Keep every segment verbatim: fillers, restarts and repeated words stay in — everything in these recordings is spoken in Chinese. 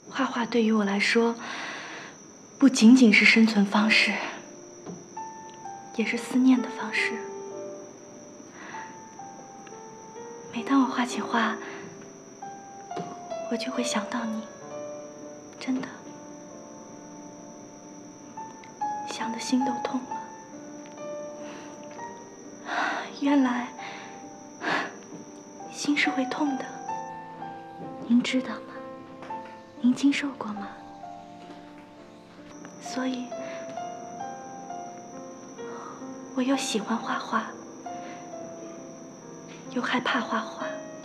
画画对于我来说，不仅仅是生存方式，也是思念的方式。每当我画起画，我就会想到你，真的，想的心都痛了。原来心是会痛的，您知道吗？您经受过吗？所以，我又喜欢画画，又害怕画画。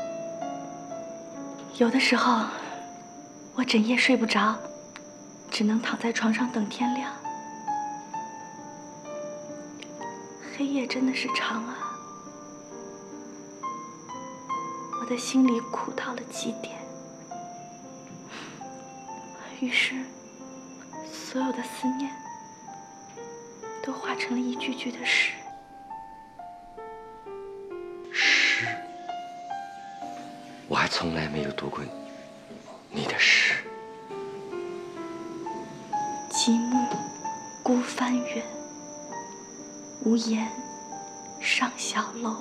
有的时候，我整夜睡不着，只能躺在床上等天亮。黑夜真的是长啊，我的心里苦到了极点。于是，所有的思念都化成了一句句的诗。 诗，我还从来没有读过你的诗。 极目孤帆远，无言上小楼。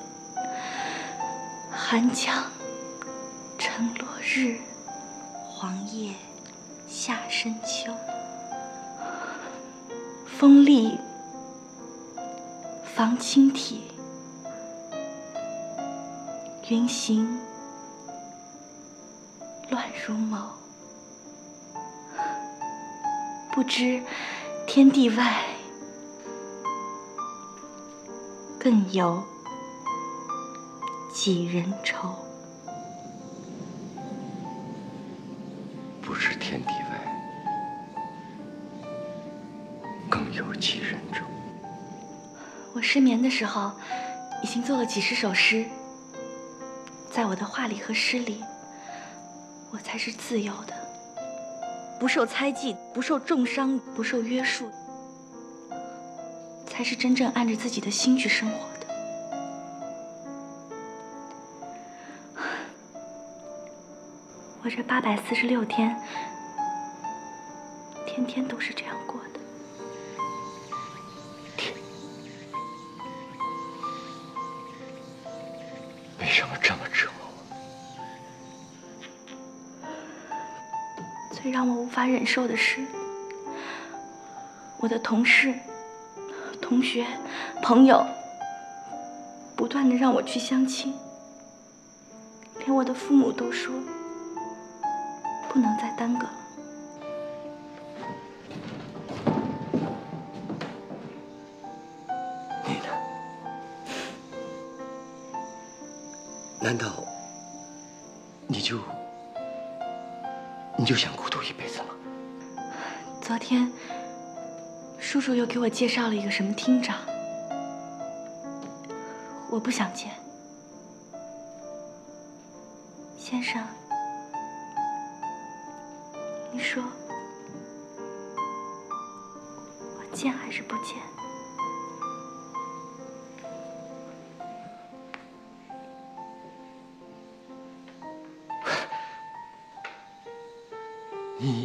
寒江沉落日，黄叶下深秋。风力防倾体，云行乱如谋。不知天地外，更有几人愁。 不知天地外，更有几人愁。 我失眠的时候，已经做了几十首诗。在我的画里和诗里，我才是自由的，不受猜忌，不受重伤，不受约束，才是真正按着自己的心去生活的。我这八百四十六天，天天都是这样过的。 天，为什么这么折磨我？ 最让我无法忍受的是，我的同事、同学、朋友，不断的让我去相亲，连我的父母都说不能再耽搁了。 你呢？难道你就你就想孤独一辈子吗？ 昨天，叔叔又给我介绍了一个什么厅长，我不想见。先生，你说我见还是不见？ 你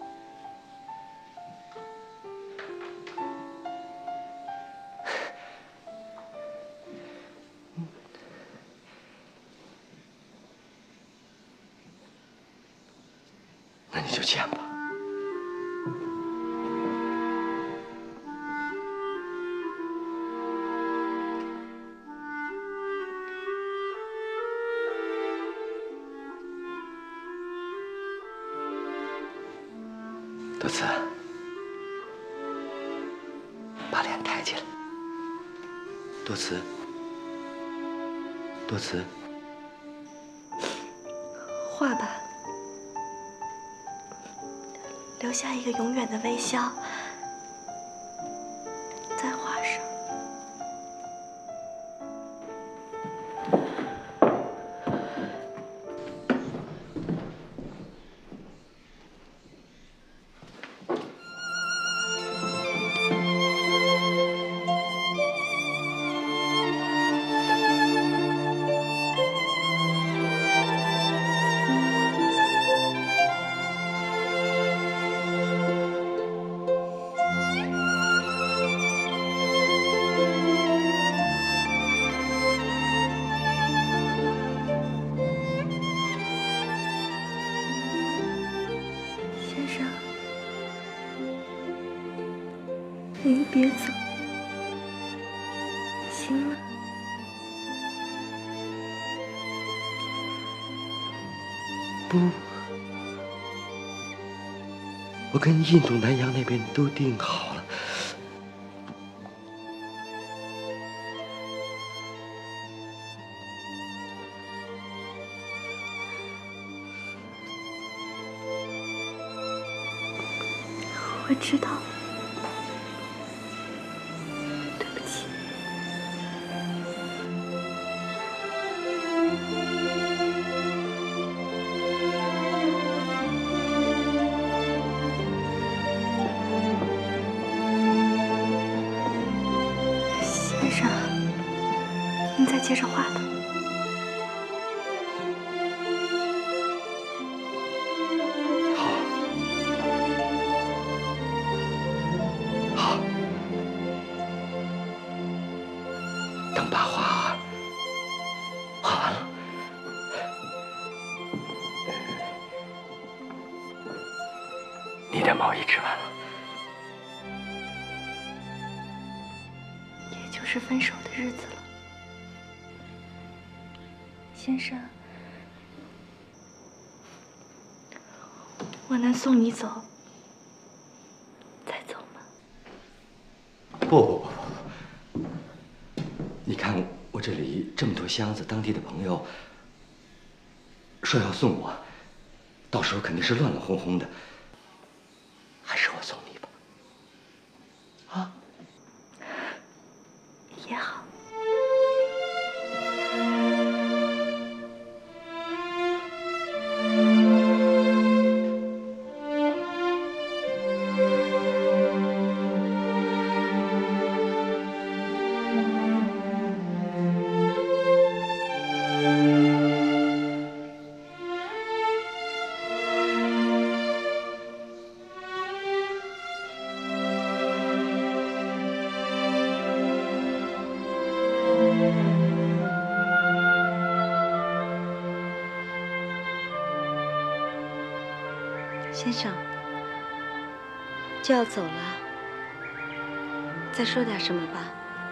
那你就见吧。多慈，把脸抬起来。多慈，多慈， 画吧，留下一个永远的微笑在画上。 您别走，行吗？ 不，我跟印度南洋那边都定好了。 我知道，对不起。先生，您再接着画吧。等把画画完了，你的毛衣织完了， 也就是分手的日子了。先生，我能送你走，再走吗？ 不不不不。你看我这里这么多箱子，当地的朋友说要送我，到时候肯定是乱乱哄哄的，还是我送你吧。啊， 也好。 先生，就要走了，再说点什么吧。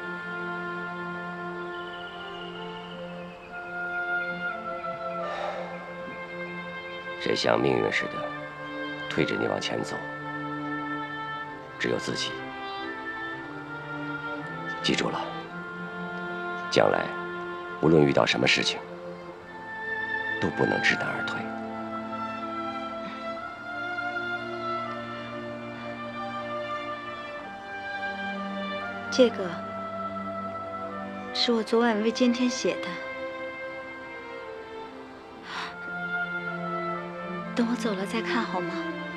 谁像命运似的推着你往前走，只有自己。记住了，将来无论遇到什么事情，都不能知难而退。 这个是我昨晚为今天写的，等我走了再看好吗？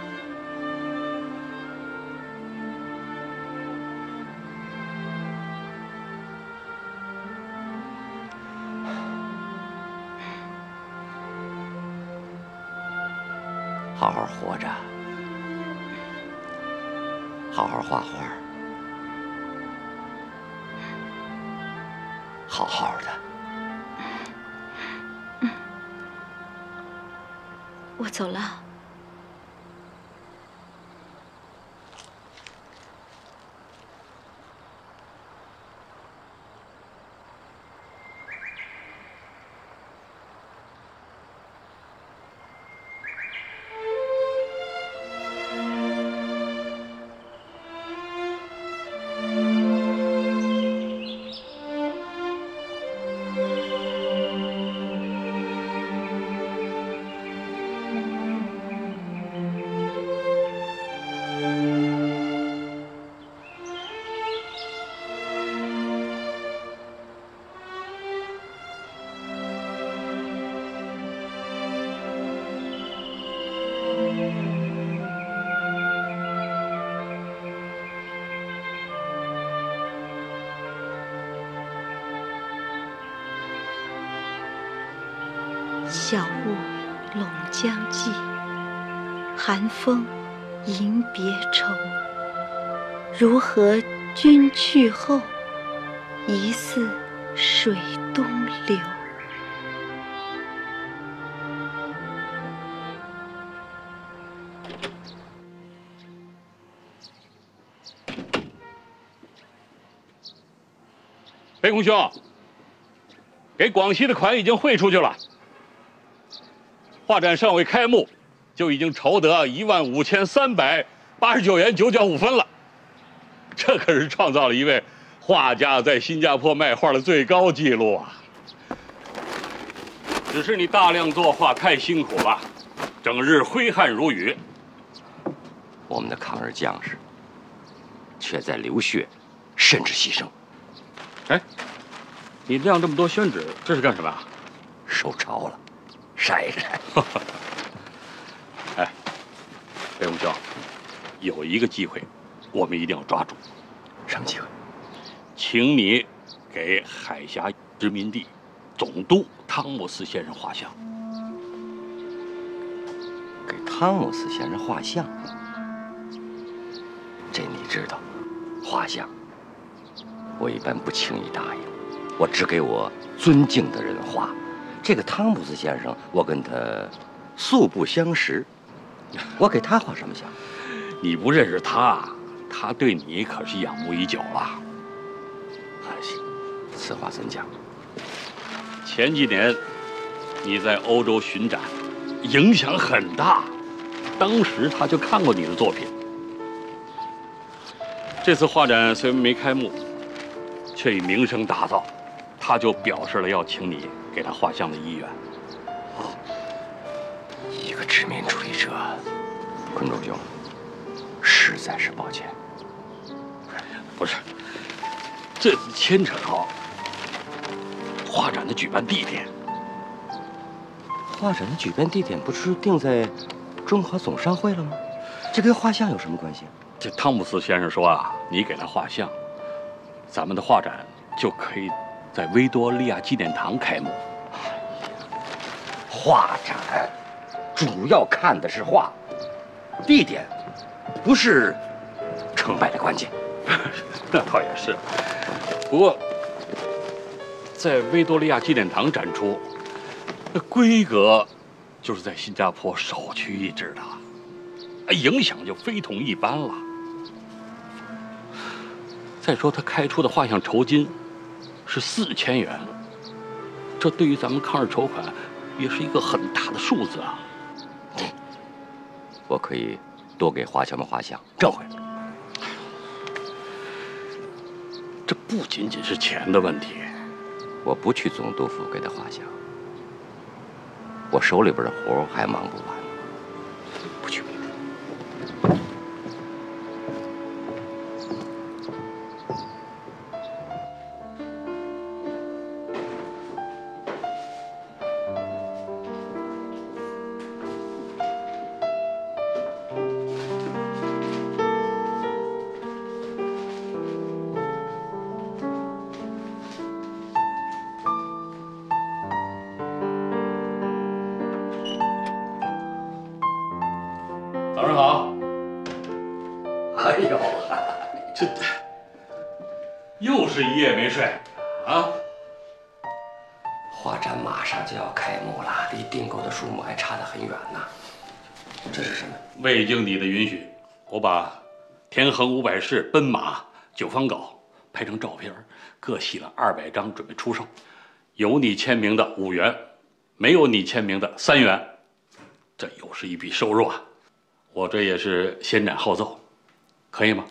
好好活着，好好画画，好好的。 嗯，我走了。小雾笼江际，寒风迎别愁。如何君去后，疑似水东流。 裴公兄，给广西的款已经汇出去了，画展尚未开幕，就已经筹得一万五千三百八十九元九角五分了。这可是创造了一位画家在新加坡卖画的最高纪录啊！只是你大量作画太辛苦了，整日挥汗如雨。 我们的抗日将士却在流血，甚至牺牲。 哎，你亮这么多宣纸，这是干什么啊？ 受潮了，晒一晒。 哎，裴公兄，有一个机会，我们一定要抓住。 什么机会？ 请你给海峡殖民地总督汤姆斯先生画像。 给汤姆斯先生画像？这你知道，画像我一般不轻易答应，我只给我尊敬的人画。这个汤姆斯先生，我跟他素不相识，我给他画什么像？ 你不认识他，他对你可是仰慕已久了。 啊，行，此话怎讲？ 前几年你在欧洲巡展，影响很大，当时他就看过你的作品。这次画展虽然没开幕，却以名声大噪，他就表示了要请你给他画像的意愿。 一个殖民主义者，坤忠兄，实在是抱歉。 不是，这牵扯到画展的举办地点。 画展的举办地点不是定在中华总商会了吗？这跟画像有什么关系？ 这汤姆斯先生说啊，你给他画像，咱们的画展就可以在维多利亚纪念堂开幕。 画展主要看的是画，地点不是成败的关键。 那倒也是，不过在维多利亚纪念堂展出，那规格就是在新加坡首屈一指的，影响就非同一般了。再说他开出的画像酬金是四千元，这对于咱们抗日筹款也是一个很大的数字啊。 我可以多给华侨们画像，挣回来。 这不仅仅是钱的问题。 我不去总督府给他画像，我手里边的活还忙不完。不去。 早上好。 哎呦， 这又是一夜没睡啊！ 画展马上就要开幕了，离订购的数目还差得很远呢。这是什么？ 未经你的允许，我把田横五百式奔马九方镐拍成照片，各洗了二百张，准备出售。有你签名的五元，没有你签名的三元，这又是一笔收入啊！我这也是先斩后奏，可以吗？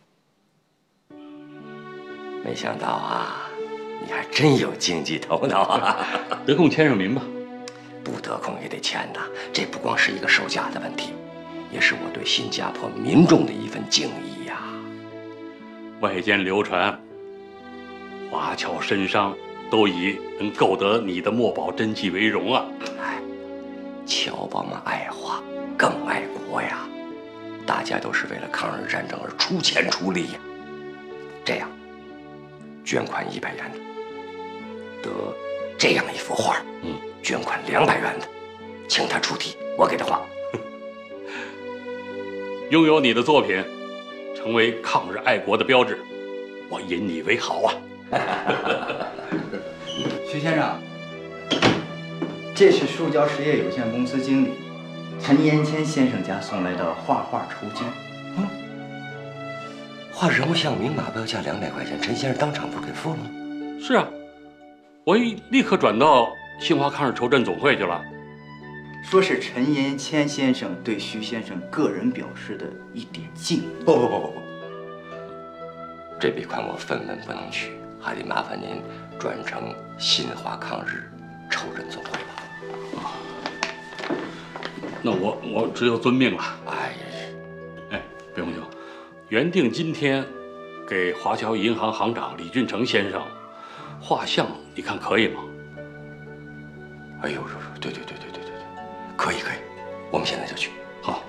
没想到啊，你还真有经济头脑啊！ 得空签上名吧。 不得空也得签呐，这不光是一个售价的问题，也是我对新加坡民众的一份敬意呀。 外间流传，华侨绅商都以能购得你的墨宝真迹为荣啊！ 哎，侨胞们爱画，更爱国呀！大家都是为了抗日战争而出钱出力呀。这样，捐款一百元的，得这样一幅画， 嗯， 捐款两百元的，请他出题，我给他画。 拥有你的作品，成为抗日爱国的标志，我引你为豪啊！ 徐先生，这是树胶实业有限公司经理陈延谦先生家送来的画画酬金。 嗯，画人物像明码标价两百块钱，陈先生当场不是给付了吗？ 是啊，我一立刻转到新华抗日筹赈总会去了。 说是陈延谦先生对徐先生个人表示的一点敬意。 不不不不不，这笔款我分文不能取，还得麻烦您转成新华抗日筹赈总会吧。 啊，那我我只有遵命了。 哎， 哎，北红兄，原定今天给华侨银行行长李俊成先生画像，你看可以吗？ 哎呦，对对对对对对对，可以可以，我们现在就去。 好。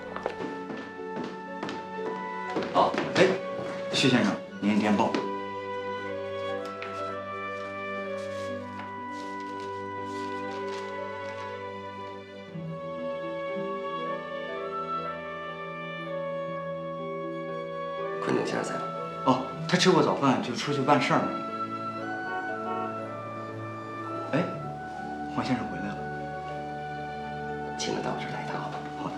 好，哎，徐先生，您电报。 坤正先生在吗？ 哦，他吃过早饭就出去办事儿了。哎，黄先生回来了， 请他到我这儿来一趟，好吧？ 好的。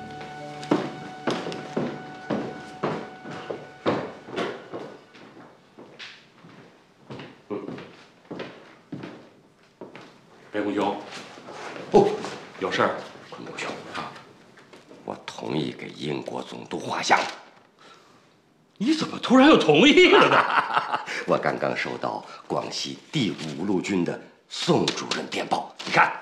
北红兄，哦，有事儿？ 坤伯兄啊，我同意给英国总督画像。 你怎么突然又同意了呢？ 我刚刚收到广西第五路军的宋主任电报，你看，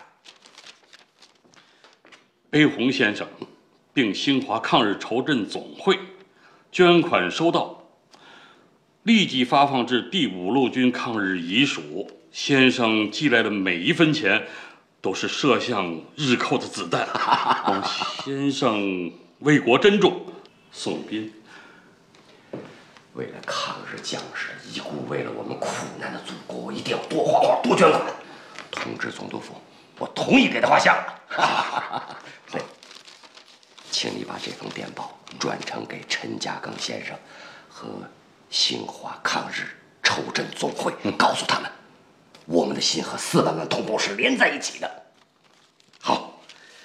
裴洪先生并新华抗日筹赈总会捐款收到，立即发放至第五路军抗日遗属。先生寄来的每一分钱，都是射向日寇的子弹。望先生为国珍重。宋斌。 为了抗日将士遗孤，为了我们苦难的祖国，我一定要多画画，多捐款。通知总督府，我同意给他画像。对，请你把这封电报转呈给陈嘉庚先生和新华抗日筹赈总会，告诉他们，我们的心和四万万同胞是连在一起的。 好，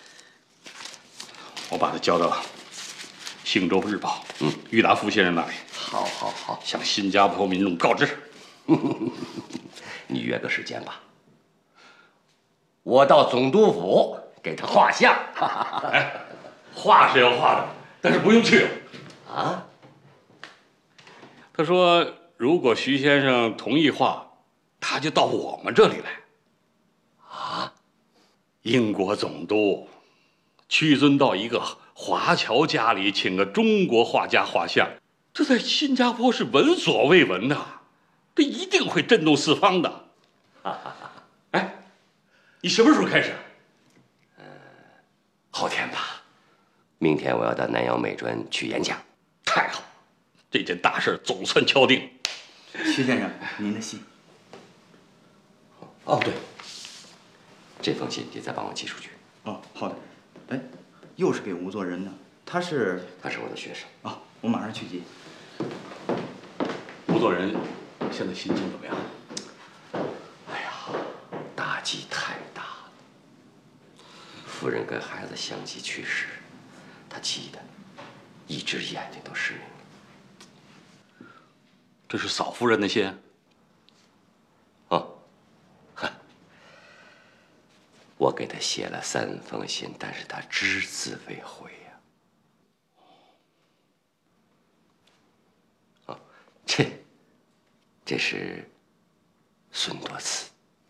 我把它交到《信州日报》嗯郁达夫先生那里。 好，好，好， 向新加坡民众告知。 你约个时间吧，我到总督府给他画像。 哎，画是要画的，但是不用去。 啊？ 他说，如果徐先生同意画，他就到我们这里来。 啊？ 英国总督屈尊到一个华侨家里，请个中国画家画像。这在新加坡是闻所未闻的，这一定会震动四方的。哎，你什么时候开始？ 呃，后天吧。明天我要到南洋美专去演讲。 太好，这件大事总算敲定。 徐先生，您的信。 哦，对，这封信你再帮我寄出去。 哦，好的。哎，又是给吴作人的，他是他是我的学生啊，我马上去接。 吴作人现在心情怎么样？ 哎呀，打击太大了。夫人跟孩子相继去世，他急得一只眼睛都失明了。 这是嫂夫人的信。 哦，哈，我给他写了三封信，但是他只字未回呀。哦，这。这是孙多慈。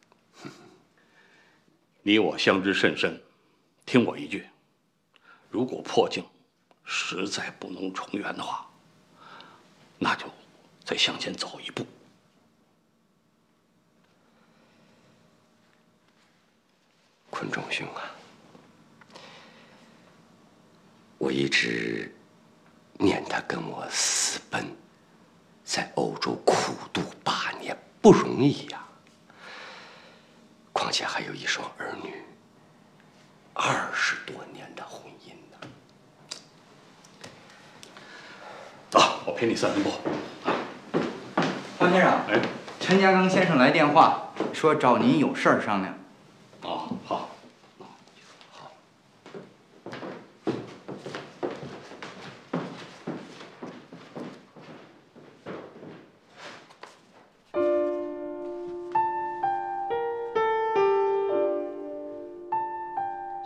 你我相知甚深，听我一句，如果破镜实在不能重圆的话，那就再向前走一步。 坤仲兄啊，我一直念他跟我私奔。在欧洲苦度八年不容易呀，况且还有一双儿女，二十多年的婚姻呢。 走，我陪你散散步。 黄先生， 哎， 陈嘉庚先生来电话，说找您有事儿商量。 哦，好。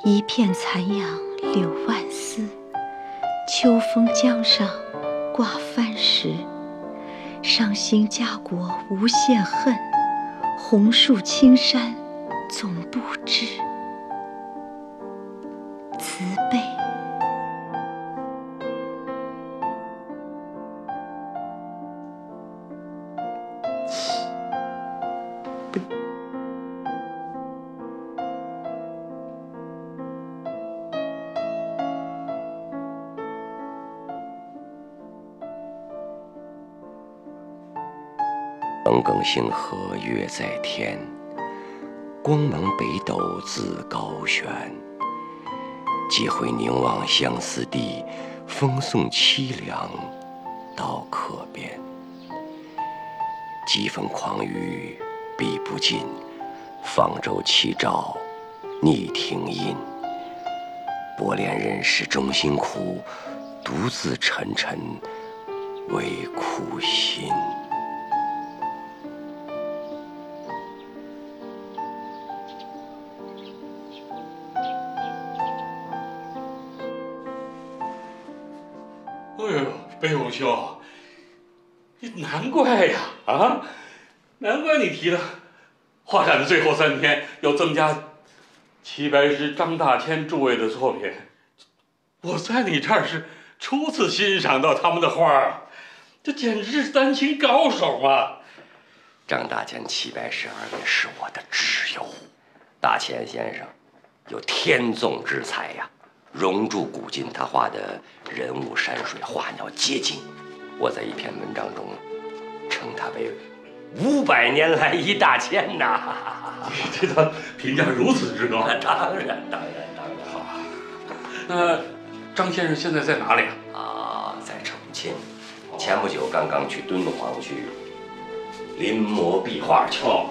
一片残阳柳万丝，秋风江上挂帆时，伤心家国无限恨，红树青山总不知慈悲。 耿耿星河月在天，光芒北斗自高悬。几回凝望相思地，风送凄凉到客边。几分狂语笔不尽，方舟起照逆听音。薄恋人世中辛苦，独自沉沉为苦心。 哎呦，北红兄，你难怪呀啊，难怪你提的画展的最后三天要增加齐白石、张大千诸位的作品。我在你这儿是初次欣赏到他们的画儿，这简直是丹青高手嘛！ 张大千、齐白石二位是我的挚友，大千先生有天纵之才呀。融铸古今，他画的人物山水、花鸟皆精。我在一篇文章中称他为五百年来一大千呐！ 你对他评价如此之高？ 当然，当然，当然。 好，那张先生现在在哪里啊？ 啊，在重庆。前不久刚刚去敦煌去临摹壁画去。 哦。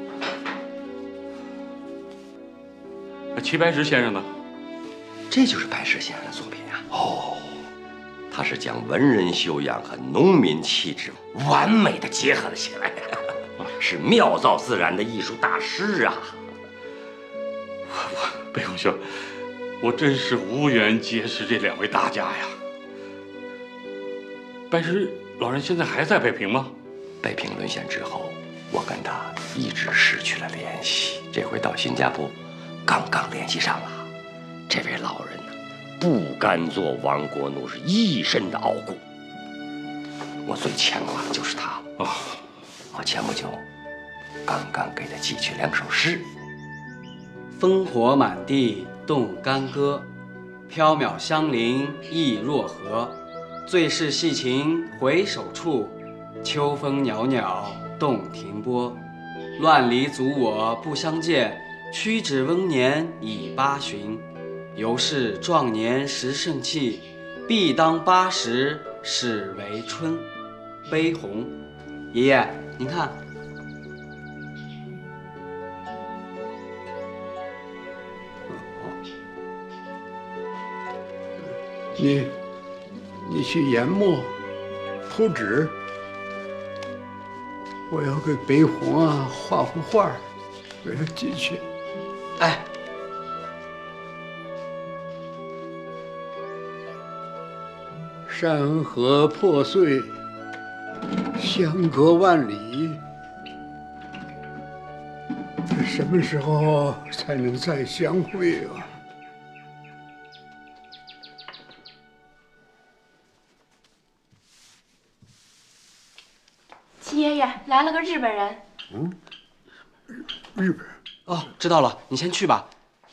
那齐白石先生呢？ 这就是白石先生的作品啊！哦，他是将文人修养和农民气质完美的结合了起来，是妙造自然的艺术大师啊！ 我我北红兄，我真是无缘结识这两位大家呀。白石老人现在还在北平吗？ 北平沦陷之后，我跟他一直失去了联系。这回到新加坡，刚刚联系上了。这位老人呢，不甘做亡国奴，是一身的傲骨。我最牵挂的就是他。 哦， 我前不久刚刚给他寄去两首诗： 烽火满地动干戈，缥缈香菱意若何？最是细情回首处，秋风袅袅洞庭波。乱离阻我不相见，屈指翁年已八旬。犹是壮年时盛气，必当八十始为春。悲鸿，爷爷，您看。 你，你去研墨、铺纸，我要给北红啊画幅画，给他寄去。 哎。 山河破碎，相隔万里，什么时候才能再相会啊？ 齐爷爷，来了个日本人。 嗯，日本人。 哦，知道了，你先去吧。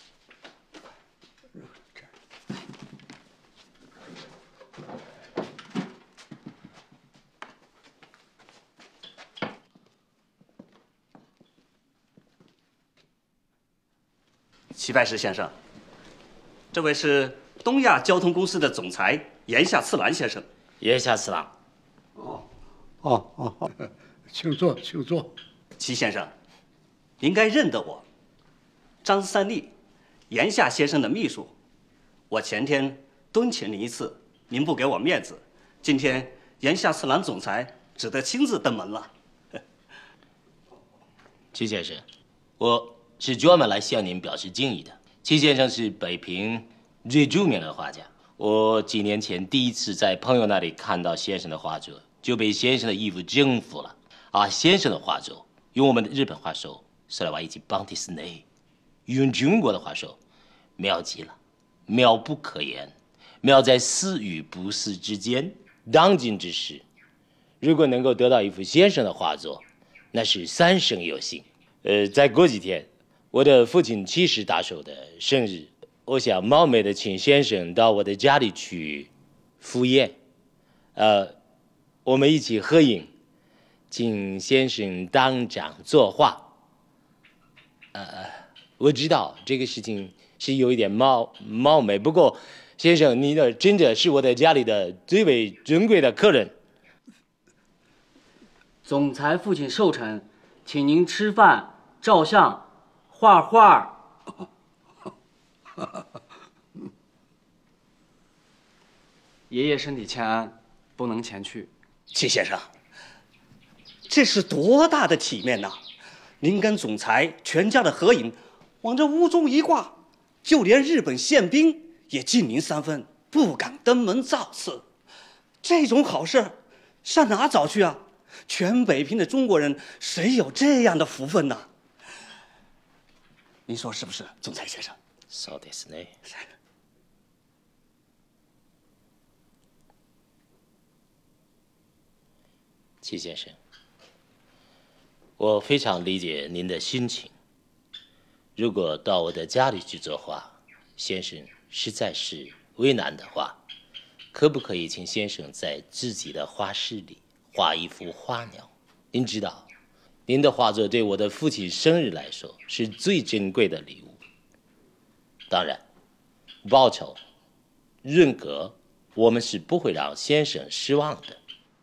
齐白石先生，这位是东亚交通公司的总裁岩下次郎先生。 岩下次郎。 哦，哦哦哦，请坐，请坐。 齐先生，您该认得我，张三立，岩下先生的秘书。我前天敦请您一次，您不给我面子，今天岩下次郎总裁只得亲自登门了。 齐先生，我是专门来向您表示敬意的。 戚先生是北平最著名的画家。我几年前第一次在朋友那里看到先生的画作，就被先生的衣服征服了。啊，先生的画作用我们的日本话说，それは一般ですね。用中国的话说，妙极了，妙不可言，妙在似与不似之间。当今之事，如果能够得到一幅先生的画作，那是三生有幸。呃，再过几天，我的父亲七十大寿的生日，我想冒昧的请先生到我的家里去赴宴，呃，我们一起合影，请先生当场作画。呃，我知道这个事情是有一点冒冒昧，不过先生，你的真的是我的家里的最为尊贵的客人。 总裁父亲寿辰，请您吃饭、照相、画画。爷爷身体欠安，不能前去。 戚先生，这是多大的体面呐！您跟总裁全家的合影，往这屋中一挂，就连日本宪兵也敬您三分，不敢登门造次。这种好事上哪找去啊？全北平的中国人，谁有这样的福分呢？您说是不是，总裁先生？ そうですね。戚先生，我非常理解您的心情。如果到我的家里去作画，先生实在是为难的话，可不可以请先生在自己的画室里画一幅花鸟？您知道，您的画作对我的父亲生日来说是最珍贵的礼物。当然，报酬、润格，我们是不会让先生失望的。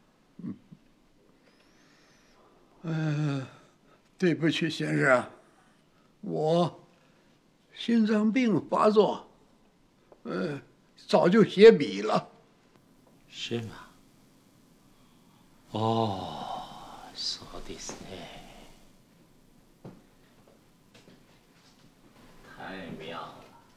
呃，对不起，先生，我心脏病发作，呃，早就歇笔了。 是吗？哦，そうですね。太妙了。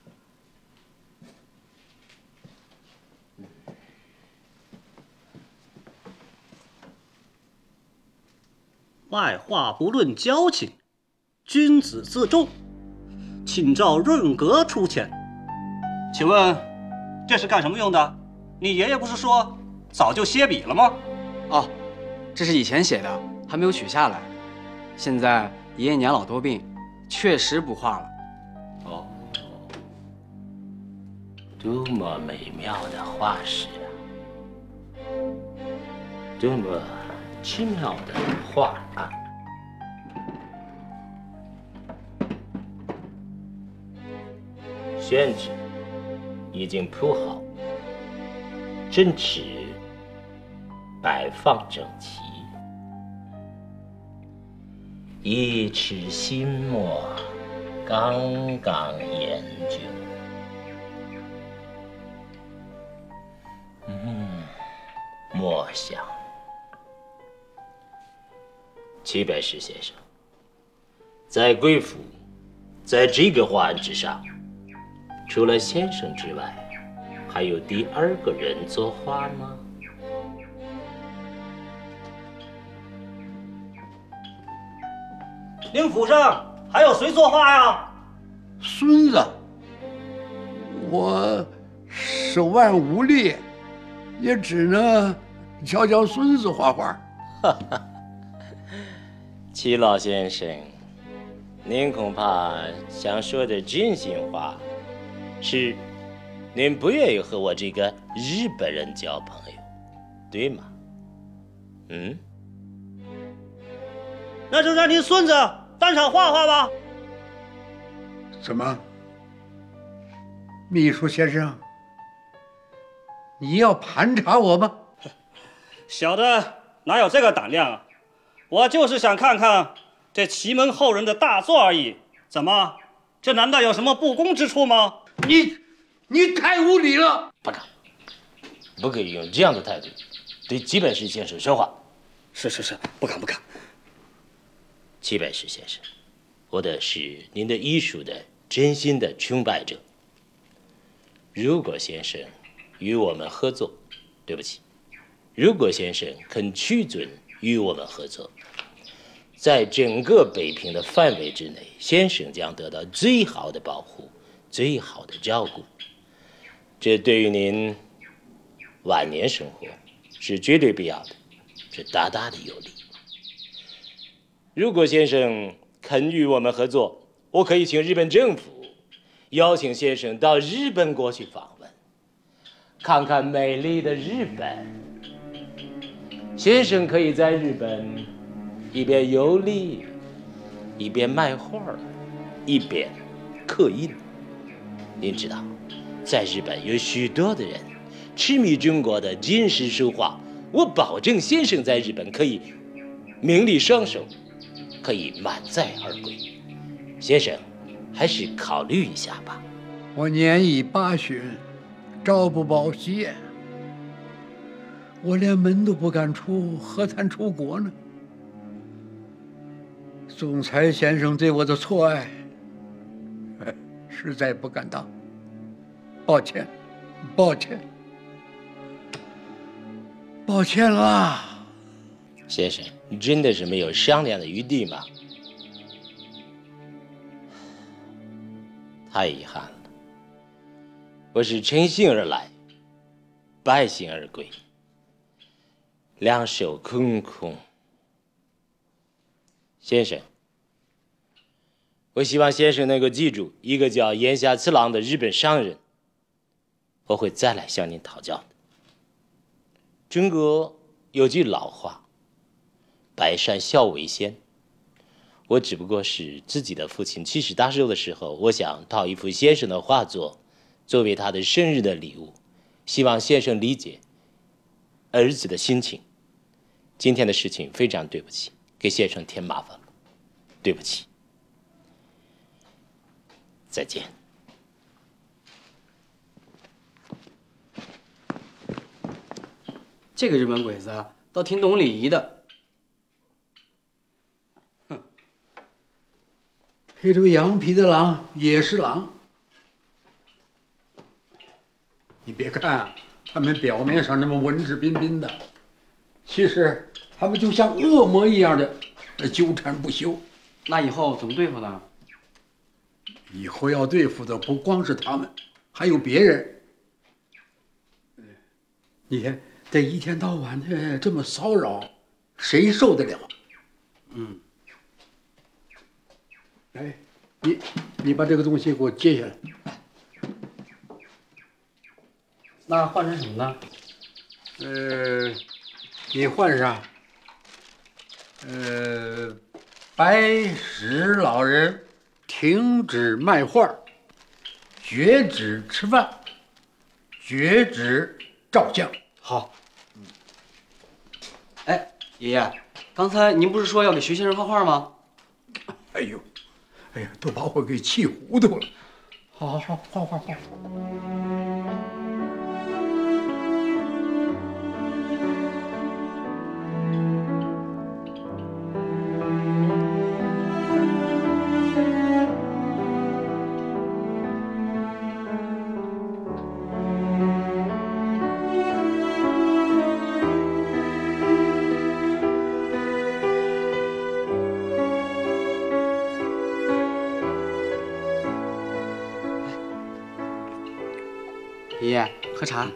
卖画不论交情，君子自重，请照润格出钱。请问这是干什么用的？你爷爷不是说早就歇笔了吗？ 哦，这是以前写的，还没有取下来。现在爷爷年老多病，确实不画了。 哦，多么美妙的画室啊！多么奇妙的画啊！宣纸已经铺好，针尺摆放整齐，一尺心墨刚刚研究。嗯，墨香。齐白石先生，在贵府，在这个画案之上，除了先生之外，还有第二个人作画吗？ 您府上还有谁作画呀？ 孙子，我手腕无力，也只能教教孙子画画。 哈哈。齐老先生，您恐怕想说的真心话是，您不愿意和我这个日本人交朋友，对吗？嗯？ 那就让您孙子当场画画吧。 怎么，秘书先生，你要盘查我吗？ 小的哪有这个胆量啊！我就是想看看这奇门后人的大作而已，怎么？这难道有什么不公之处吗？ 你，你太无礼了！ 不敢，不可以用这样的态度对齐白石先生说话。 是是是，不敢不敢。 齐白石先生，我的是您的艺术的真心的崇拜者。如果先生与我们合作，对不起，如果先生肯屈准与我们合作，在整个北平的范围之内，先生将得到最好的保护，最好的照顾。这对于您晚年生活是绝对必要的，是大大的有利。如果先生肯与我们合作，我可以请日本政府邀请先生到日本国去访问，看看美丽的日本。先生可以在日本一边游历，一边卖画，一边刻印。您知道，在日本有许多的人痴迷中国的金石书画，我保证先生在日本可以名利双收，可以满载而归。先生，还是考虑一下吧。 我年已八旬，朝不保夕，我连门都不敢出，何谈出国呢？总裁先生对我的错爱，实在不敢当，抱歉，抱歉，抱歉啦。 先生，你真的是没有商量的余地吗？太遗憾了，我是乘兴而来，败兴而归，两手空空。先生，我希望先生能够记住一个叫岩下次郎的日本商人，我会再来向您讨教的。中国有句老话，百善孝为先。我只不过是自己的父亲去世大寿的时候，我想套一幅先生的画作作为他的生日的礼物，希望先生理解儿子的心情。今天的事情非常对不起，给先生添麻烦了，对不起。再见。 这个日本鬼子啊，倒挺懂礼仪的。 哼，这头羊皮的狼也是狼。你别看啊，他们表面上那么文质彬彬的，其实他们就像恶魔一样的纠缠不休。 那以后怎么对付呢？ 以后要对付的不光是他们，还有别人。你看，这一天到晚的这么骚扰，谁受得了？嗯。哎，你你把这个东西给我接下来。 那换成什么呢？ 呃，你换上，呃，白石老人停止卖画，绝止吃饭，绝止照相。 好。哎，爷爷，刚才您不是说要给徐先生画画吗？ 哎呦，哎呀，都把我给气糊涂了。好好好，画画画。 爷爷，喝茶。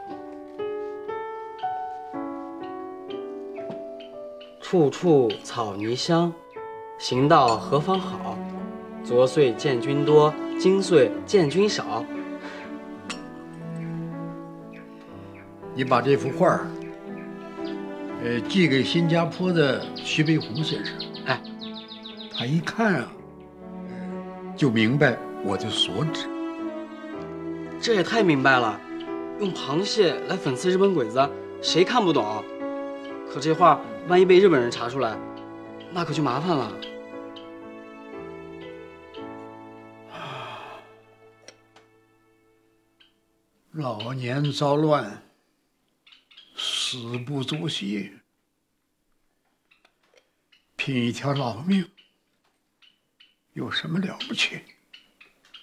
处处草泥香，行道何方好？昨岁见君多，今岁见君少。 你把这幅画，呃，寄给新加坡的徐悲鸿先生。 哎， 他一看啊，就明白我的所指。 这也太明白了，用螃蟹来讽刺日本鬼子，谁看不懂？可这画万一被日本人查出来，那可就麻烦了。 老年遭乱，死不足惜，拼一条老命，有什么了不起？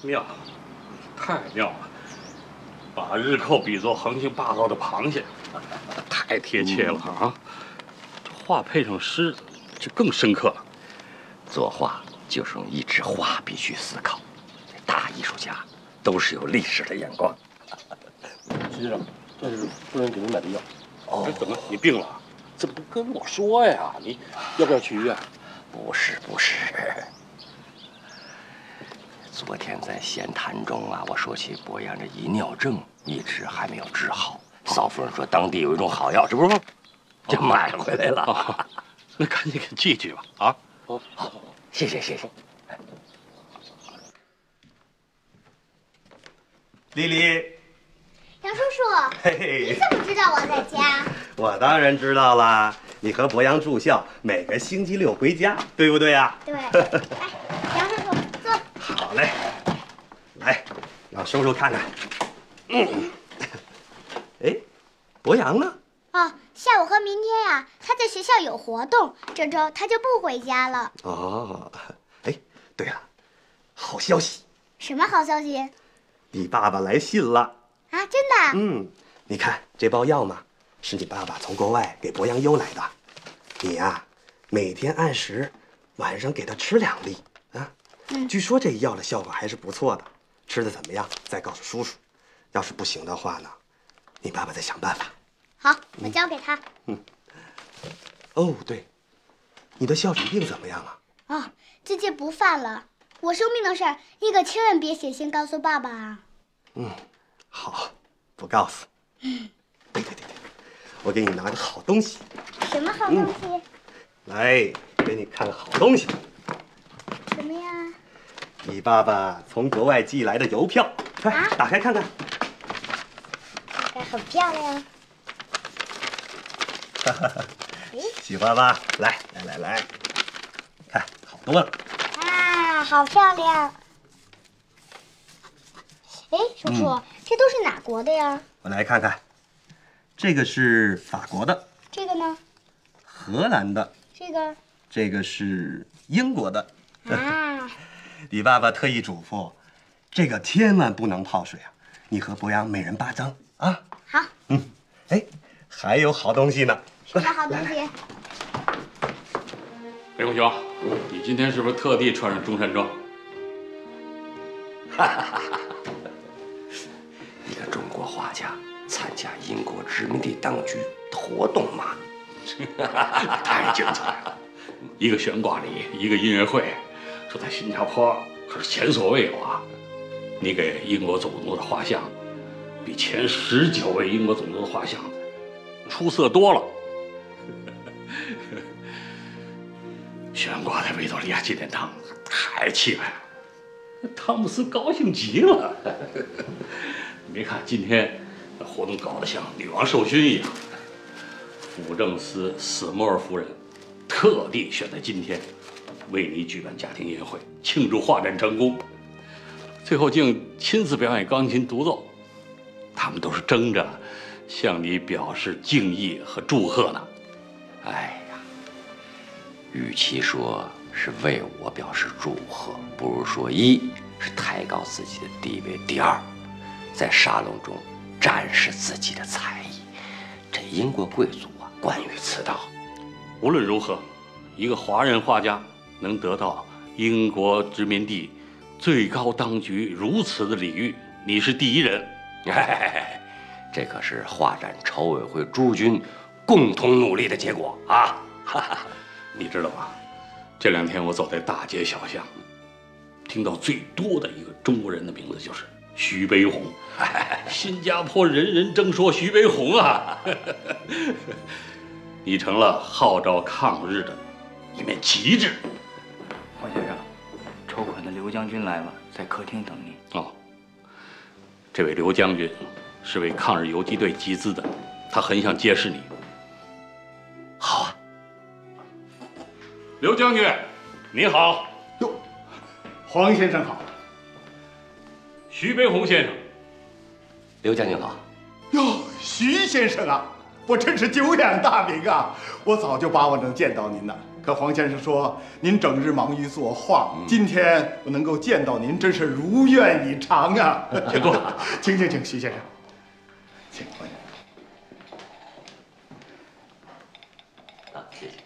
妙，太妙了！把日寇比作横行霸道的螃蟹，太贴切了啊！这画配上诗，就更深刻了。 作画就是用一支画笔去思考，大艺术家都是有历史的眼光。 先生，这是夫人给您买的药。哦，怎么你病了？怎么不跟我说呀？你要不要去医院？ 不是不是。昨天在闲谈中啊，我说起博洋这遗尿症一直还没有治好。嫂夫人说当地有一种好药，这不是就买回来了。 哦、那赶紧给寄去吧。啊， 好，好，谢谢谢谢。 丽丽， 杨叔叔， 嘿嘿， 你怎么知道我在家？ 我当然知道啦。你和博洋住校，每个星期六回家，对不对呀？ 对。来，杨叔叔坐。 好嘞，来，让叔叔看看。嗯。哎，博洋呢？ 哦，下午和明天呀，他在学校有活动，这周他就不回家了。 哦，哎，对了，好消息。 什么好消息？ 你爸爸来信了。 啊，真的？ 嗯，你看这包药嘛，是你爸爸从国外给博洋邮来的。你呀，每天按时晚上给他吃两粒啊。嗯，据说这药的效果还是不错的，吃的怎么样？再告诉叔叔。要是不行的话呢，你爸爸再想办法。 好，我交给他。 嗯。哦，对，你的哮喘病怎么样啊？ 哦，最近不犯了。我生病的事儿，你可千万别写信告诉爸爸啊。 嗯，好，不告诉。嗯，对对对对，我给你拿个好东西。 什么好东西？嗯、 来，给你看个好东西。 什么呀？ 你爸爸从国外寄来的邮票，快、啊、打开看看。 打开很漂亮。 哈哈哈，喜欢吧？来来来来，看好多了。 啊，好漂亮！哎，叔叔，嗯、这都是哪国的呀？ 我来看看，这个是法国的， 这个呢？ 荷兰的， 这个， 这个是英国的。 啊， 你爸爸特意嘱咐，这个千万不能泡水啊！你和博洋每人八张啊。 好。 嗯，哎，还有好东西呢。 什么好东西？ 北红兄，你今天是不是特地穿上中山装？ 哈哈哈哈！一个中国画家参加英国殖民地当局活动嘛， 太精彩了！一个悬挂礼，一个音乐会，说在新加坡可是前所未有啊！你给英国总督的画像，比前十九位英国总督的画像出色多了。悬挂在维多利亚纪念堂，太气派了！汤姆斯高兴极了。你没看今天活动搞得像女王授勋一样，辅政司斯摩尔夫人特地选在今天为你举办家庭宴会，庆祝画展成功。最后竟亲自表演钢琴独奏，他们都是争着向你表示敬意和祝贺呢。 哎。与其说是为我表示祝贺，不如说一是抬高自己的地位，第二，在沙龙中展示自己的才艺。这英国贵族啊，惯于此道。 无论如何，一个华人画家能得到英国殖民地最高当局如此的礼遇，你是第一人。 哎，这可是画展筹委会诸君共同努力的结果啊！哈哈。 你知道吗？这两天我走在大街小巷，听到最多的一个中国人的名字就是徐悲鸿。新加坡人人争说徐悲鸿啊！你成了号召抗日的一面旗帜。 黄先生，筹款的刘将军来了，在客厅等你。 哦，这位刘将军是为抗日游击队集资的，他很想结识你。 好啊。 刘将军，你好。 哟，黄先生好。 徐悲鸿先生。 刘将军好。 哟，徐先生啊，我真是久仰大名啊！我早就巴望着见到您了。 可黄先生说您整日忙于作画，嗯、今天我能够见到您，真是如愿以偿啊！ 请坐， 请请请，徐先生，请黄先生。 啊，谢谢。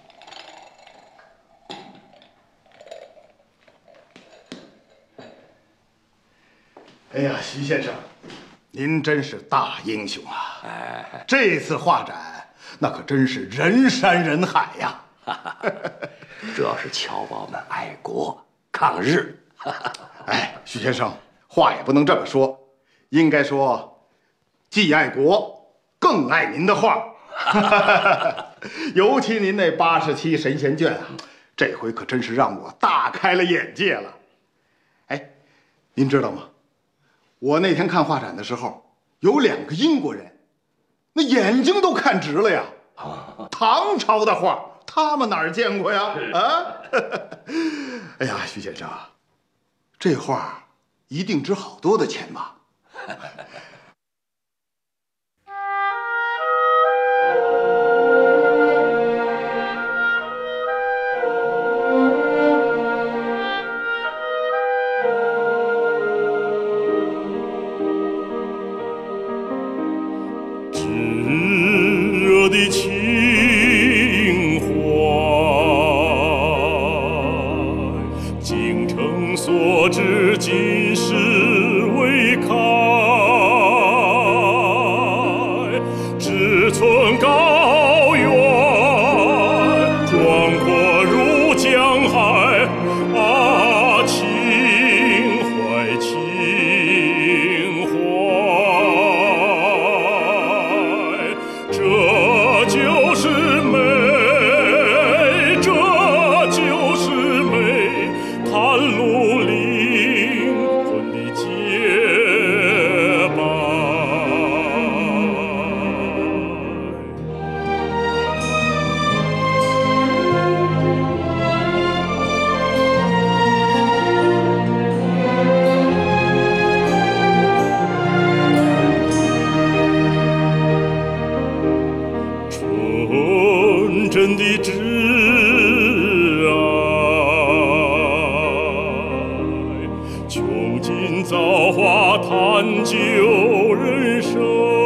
哎呀，徐先生，您真是大英雄啊！哎，这次画展那可真是人山人海呀！ 主要是侨胞们爱国抗日。 哎，徐先生，话也不能这么说，应该说，既爱国，更爱您的画。尤其您那八十七神仙卷啊，这回可真是让我大开了眼界了。哎，您知道吗？我那天看画展的时候，有两个英国人，那眼睛都看直了呀。唐朝的画，他们哪儿见过呀？啊！哎呀，徐先生，这画一定值好多的钱吧？ 的情怀，精诚所至，今世未开。志存高远，壮阔如江海。啊，情怀，情怀，这。就是美，这就是美，袒露灵魂的洁白。纯真的挚爱，穷尽造化，探究人生。